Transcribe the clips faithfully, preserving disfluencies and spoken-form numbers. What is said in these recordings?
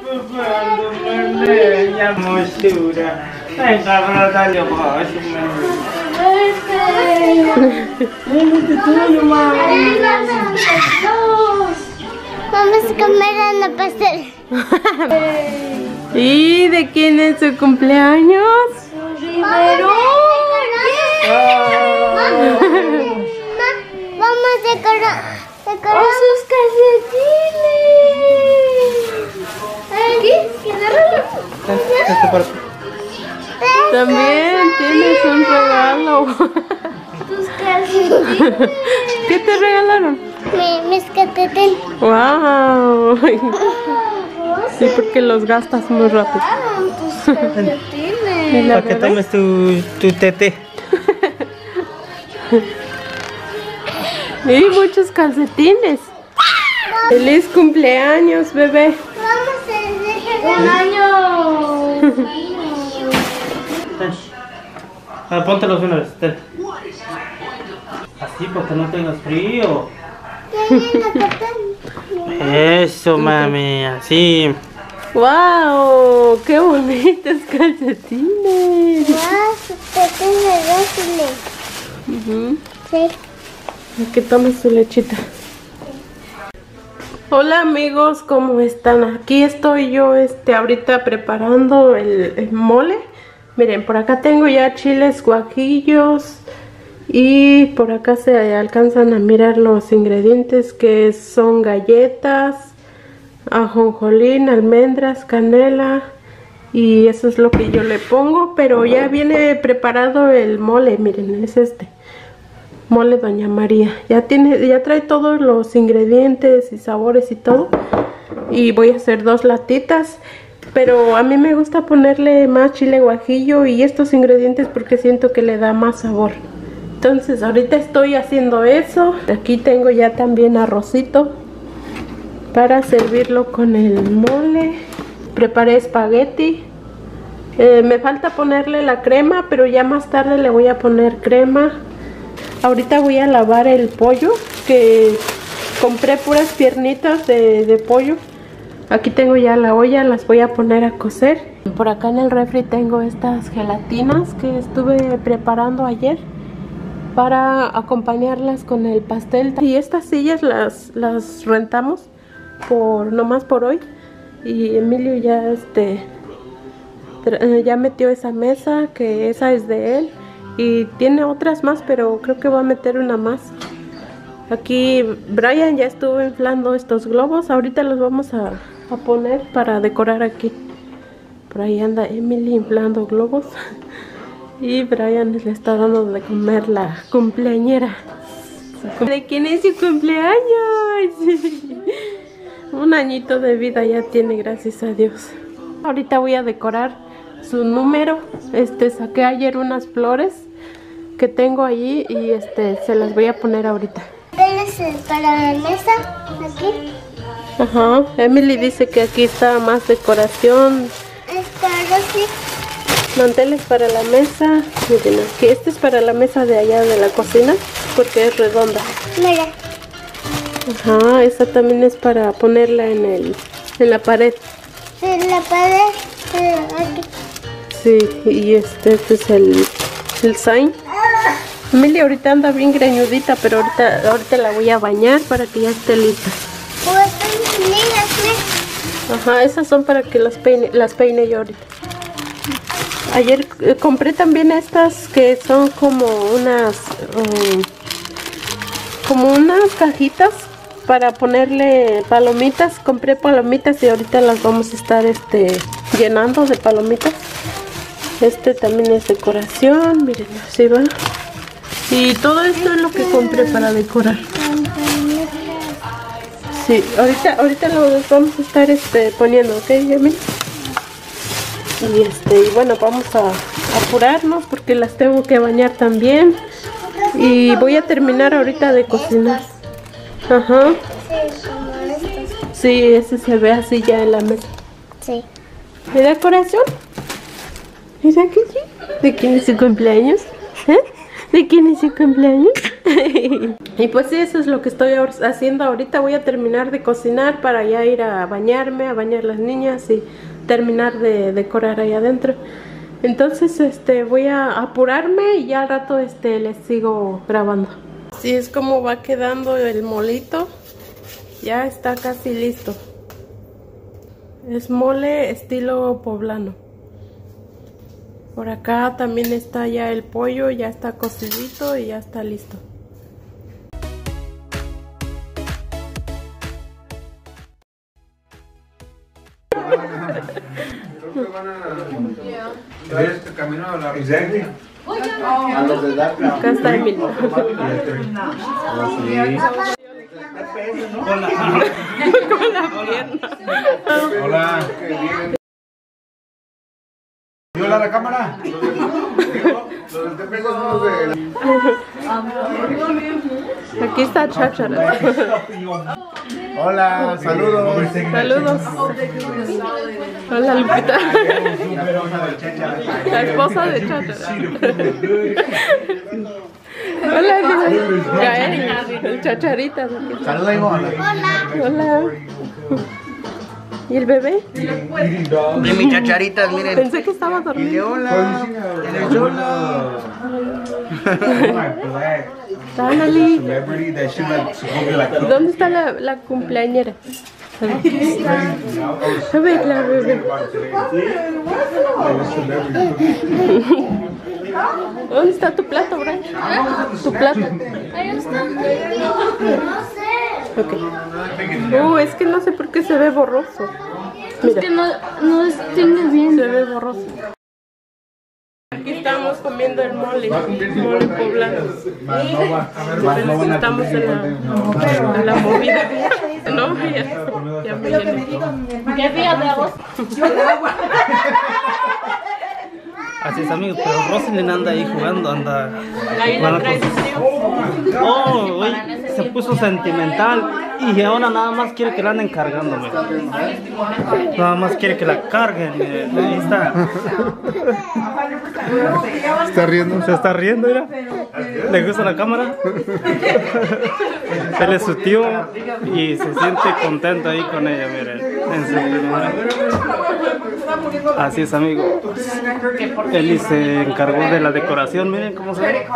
Ya hermosura. Venga, pero dale más. Vamos a comer en el pastel. ¿Y de quién es su cumpleaños? Rivero. Vamos a decorar. Decorar sus calcetines. También tienes un regalo. Tus calcetines. ¿Qué te regalaron? Mi, mis calcetines. ¡Wow! Sí, porque los gastas muy rápido. Tus calcetines. Para que tomes tu, tu tete. Y muchos calcetines. ¡Feliz cumpleaños, bebé! Vamos a un año. Ah, póntelos una vez. Ten. Así, porque no tengas frío. Eso, mami, así. ¡Wow! ¡Qué bonitos calcetines! Ah, sus calcetines dóciles. Uh-huh. Sí. Que tome su lechita. Hola amigos, ¿cómo están? Aquí estoy yo este ahorita preparando el, el mole. Miren, por acá tengo ya chiles guajillos y por acá se alcanzan a mirar los ingredientes, que son galletas, ajonjolín, almendras, canela, y eso es lo que yo le pongo. Pero ya viene preparado el mole, miren, es este mole Doña María. Ya tiene, ya trae todos los ingredientes y sabores y todo. Y voy a hacer dos latitas. Pero a mí me gusta ponerle más chile guajillo y estos ingredientes porque siento que le da más sabor. Entonces ahorita estoy haciendo eso. Aquí tengo ya también arrocito para servirlo con el mole. Preparé espagueti. Eh, me falta ponerle la crema, pero ya más tarde le voy a poner crema. Ahorita voy a lavar el pollo, que compré puras piernitas de, de pollo. Aquí tengo ya la olla, las voy a poner a cocer. Por acá en el refri tengo estas gelatinas que estuve preparando ayer para acompañarlas con el pastel. Y estas sillas las, las rentamos por nomás por hoy. Y Emilio ya este ya metió esa mesa, que esa es de él. Y tiene otras más, pero creo que va a meter una más. Aquí Brian ya estuvo inflando estos globos. Ahorita los vamos a, a poner para decorar aquí. Por ahí anda Emily inflando globos. Y Brian le está dando de comer la cumpleañera. ¿De quién es su cumpleaños? Un añito de vida ya tiene, gracias a Dios. Ahorita voy a decorar su número. Este, saqué ayer unas flores que tengo allí y este se las voy a poner ahorita. Para la mesa, aquí. Ajá, Emily dice que aquí está más decoración. Esta Rosy. Manteles para la mesa. Miren, aquí este es para la mesa de allá de la cocina porque es redonda. Mira. Ajá, esta también es para ponerla en el en la pared. En la pared, eh, aquí. Sí, y este, este es el el sign. Emily ahorita anda bien greñudita, pero ahorita ahorita la voy a bañar para que ya esté lista. Ajá, esas son para que las peine, las peine yo ahorita. Ayer eh, compré también estas que son como unas um, como unas cajitas para ponerle palomitas. Compré palomitas y ahorita las vamos a estar este llenando de palomitas. Este también es decoración, miren, así va. Y todo esto es lo que compré para decorar. Sí, ahorita, ahorita lo vamos a estar este, poniendo, ¿ok, Yami? Y este, y bueno, vamos a apurarnos porque las tengo que bañar también. Y voy a terminar ahorita de cocinar. Ajá. Sí, ese se ve así ya en la mesa. Sí. ¿De decoración? ¿Mira que sí? ¿De quién es su cumpleaños? ¿Eh? ¿De quién es su cumpleaños? Y pues sí, eso es lo que estoy haciendo ahorita. Voy a terminar de cocinar para ya ir a bañarme, a bañar las niñas y terminar de decorar ahí adentro. Entonces este voy a apurarme y ya al rato este les sigo grabando. Así es como va quedando el molito. Ya está casi listo. Es mole estilo poblano. Por acá también está ya el pollo, ya está cocidito y ya está listo. Este camino a la residencia. A los de Dakar. Acá está Emilio. Hola. Con la pierna. Hola. ¿Viola la cámara? Los de pesos son los de... Aquí está Cháchara. Hola, saludos. Saludos. Hola, Lupita. La esposa de Cháchara. Hola, Gael, el Chacharitas. Saluda, Ivonne. Hola. ¿Y el bebé? De mis chacharitas, miren. Pensé que estaba Y dormido. hola. Dale. ¿Dónde está la, la cumpleañera? A ver, la bebé. ¿Dónde está tu plato, Brian? ¿Tu plato? Okay. Uh, es que no sé por qué se ve borroso. Mira. Es que no, no distingue bien. Se ve borroso. Aquí estamos comiendo el mole, mole poblano. Estamos en la, en la movida. No, ya, ya me llené. ¿Qué fíjate a vos? Así es, amigos, pero Roselyn anda ahí jugando, anda... Ahí la traes el frío. Oh, uy, se puso sentimental y ahora nada más quiere que la anden cargando, mira. Nada más quiere que la carguen, miren, ahí está. ¿Está riendo? Se está riendo, mira. ¿Le gusta la cámara? Él es su tío y se siente contento ahí con ella, miren. En serio, miren. Así es, amigo. Eli se encargó de la decoración, miren cómo se ve.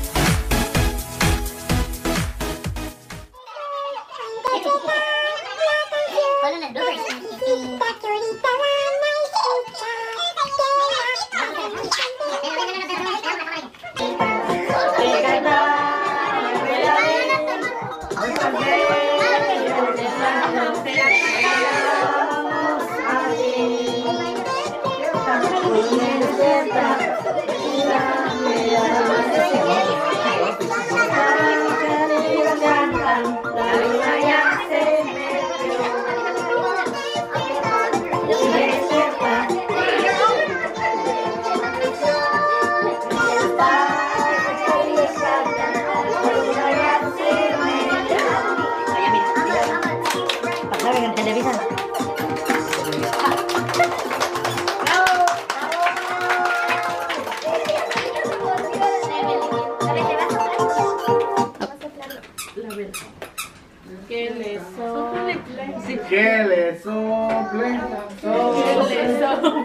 Que le sople. Que le sople. Que le sople.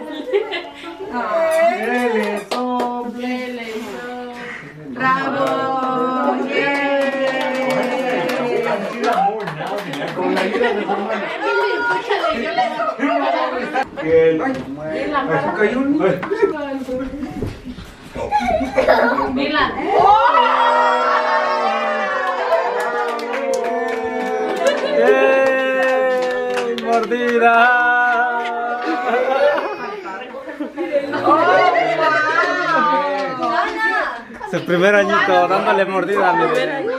Que le sople. Bravo. Con la ayuda de su hermana. Que el... Así cayó un niño. Mira. ¡Ey! ¡Mordida! Su primer añito dándole mordida, mi bebé.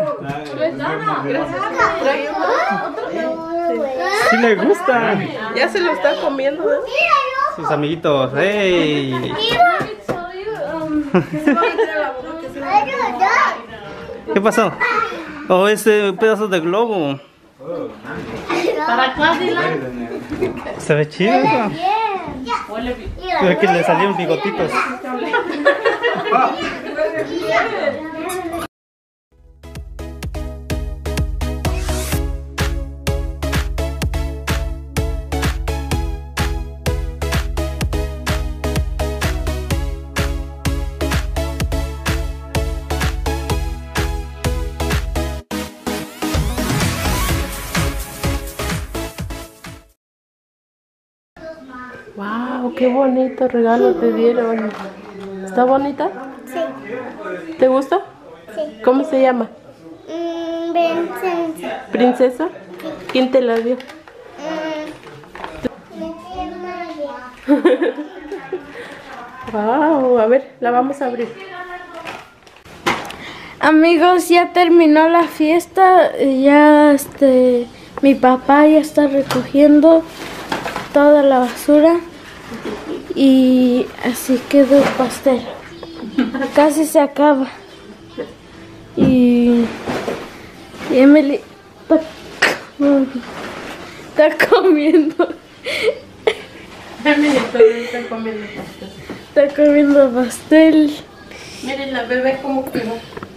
Sí le gusta. Ya se lo está comiendo, ¿eh? Sus amiguitos. ¡Ey! ¿Qué pasó? Oh, ese pedazo de globo. Para acá, Dylan. Se ve chido. Ve que le salieron bigotitos. Wow, qué bonito regalo te dieron. ¿Está bonita? Sí. ¿Te gusta? Sí. ¿Cómo se llama? Mm, princesa. ¿Princesa? ¿Quién te la dio? Mm. Mi tía María. Wow, a ver, la vamos a abrir. Amigos, ya terminó la fiesta, ya este, mi papá ya está recogiendo toda la basura y así quedó el pastel. Casi se acaba. Y, y Emily está, está comiendo. Emily todavía está comiendo pastel. Está comiendo pastel. Miren la bebé cómo quedó.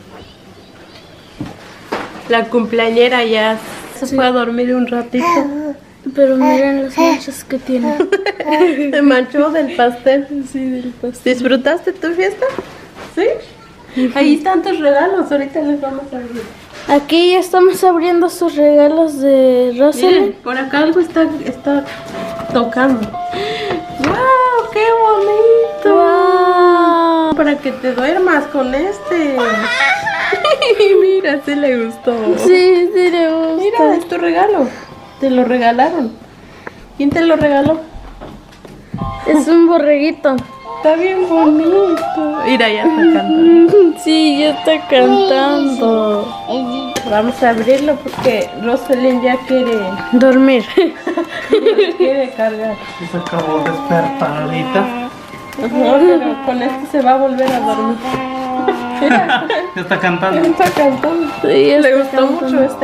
La cumpleañera ya se fue a dormir un ratito. Pero miren las manchas que tiene. Se manchó del pastel. Sí, del pastel. ¿Disfrutaste tu fiesta? ¿Sí? Ahí están tus regalos, ahorita les vamos a abrir. Aquí ya estamos abriendo sus regalos de Miren, Rosalind. por acá algo está, está tocando. ¡Wow! ¡Qué bonito! Wow. Para que te duermas con este. Mira, sí le gustó. Sí, sí le gusta. Mira, es tu regalo. Te lo regalaron. ¿Quién te lo regaló? Es un borreguito. Está bien bonito. Mira, ya está cantando. Sí, ya está cantando. Vamos a abrirlo porque Rosalind ya quiere, Dormir. ya quiere cargar. Se acabó de despertar ahorita. Ajá, pero con este se va a volver a dormir. Mira, Ya está cantando. está cantando. Sí, ya Le está gustó cantando. mucho este.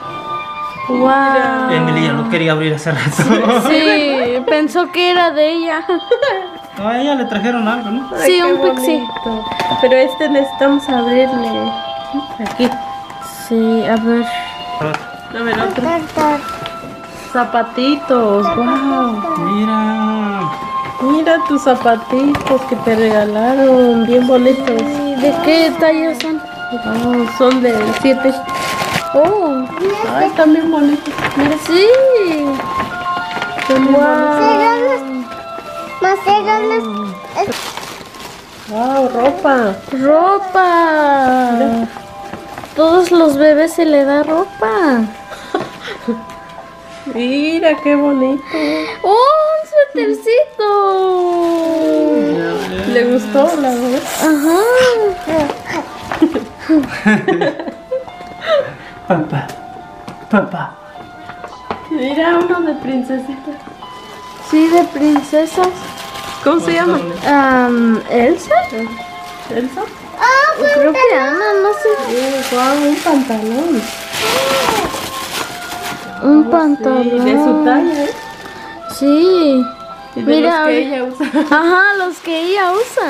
Wow. Emily ya lo quería abrir hace rato. Sí, pensó que era de ella. No, a ella le trajeron algo, ¿no? Ay, Sí, qué un pixie. bonito. Pero este necesitamos abrirle. Aquí. Sí, a ver. A ver, otro. Zapatitos. Wow. Mira. Mira tus zapatitos que te regalaron. Bien bonitos. ¿Y de qué talla son? Wow, son de siete. Oh, Ay, están bien bonitos. Mira, sí. están bien bonitos. Más regalos. Wow, ropa. Ropa. Todos los bebés se le da ropa. Mira qué bonito. ¡Oh, un suétercito! ¿Le gustó la verdad? Ajá. Papá. Papá. Mira uno de princesita. Sí, de princesas. ¿Cómo se llama? Am, ¿Elsa? ¿Elsa? Creo que Ana, no sé. Wow, un pantalón. Un Sí, pantalón. de su talla, ¿eh? Sí. Y de Mira, los que ella usa. Ajá, los que ella usa.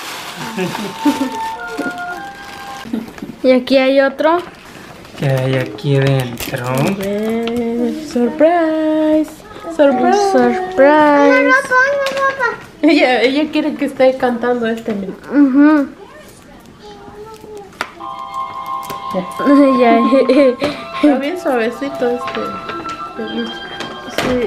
Y aquí hay otro. ¿Qué hay aquí dentro? Eh, surprise. Surprise. Surprise. Ella, ella quiere que esté cantando este. Mira. Ujú. Ya. Está bien suavecito este peluche. Sí.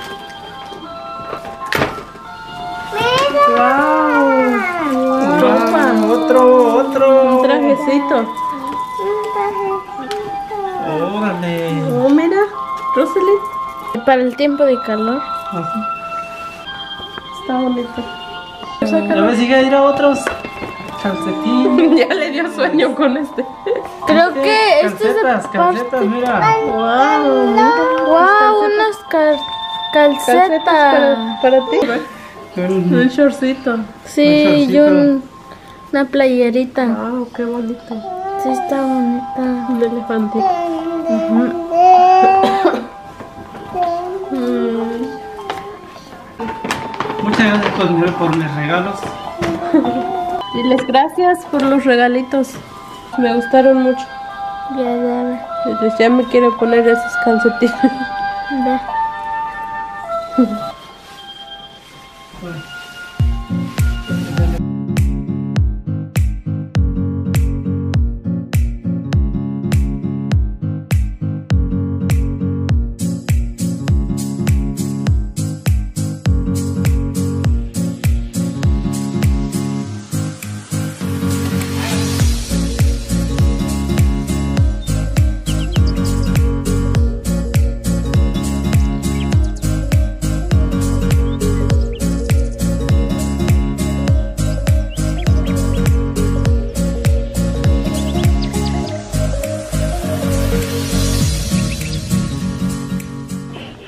Wow. Ropa, otro, otro. Un trajecito. Órale. Oh, mira, Rosalind. Para el tiempo de calor. Así. Está bonito. A ver si ir a otros calcetines. Ya le dio sueño con este. Creo que este es de Calcetas, calcetas, mira. Wow, mira. Wow, unas cal- Calcetas calcetas. para, para ti. Un shortcito. Sí, Un y un, una playerita. Wow, qué bonito. Sí, está bonita. Un elefantito. Mm. Muchas gracias por, por mis regalos. Diles gracias por los regalitos. Me gustaron mucho. Ya, ya, Entonces ya me quiero poner esos calcetines. ya.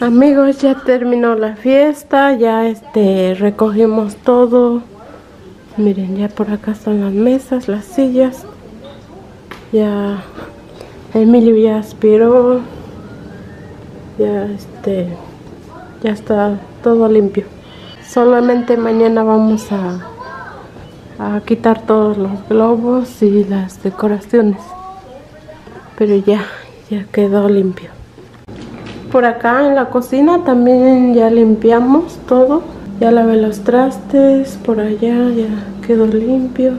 Amigos, ya terminó la fiesta, ya este recogimos todo. Miren, ya por acá están las mesas, las sillas. Ya Emilio ya aspiró. Ya este ya está todo limpio. Solamente mañana vamos a a quitar todos los globos y las decoraciones. Pero ya, ya quedó limpio. Por acá en la cocina también ya limpiamos todo. Ya lavé los trastes, por allá ya quedó limpio.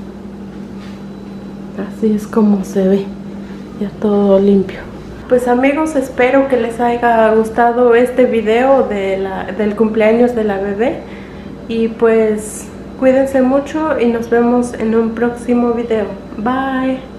Así es como se ve, ya todo limpio. Pues amigos, espero que les haya gustado este video de la, del cumpleaños de la bebé. Y pues cuídense mucho y nos vemos en un próximo video. Bye.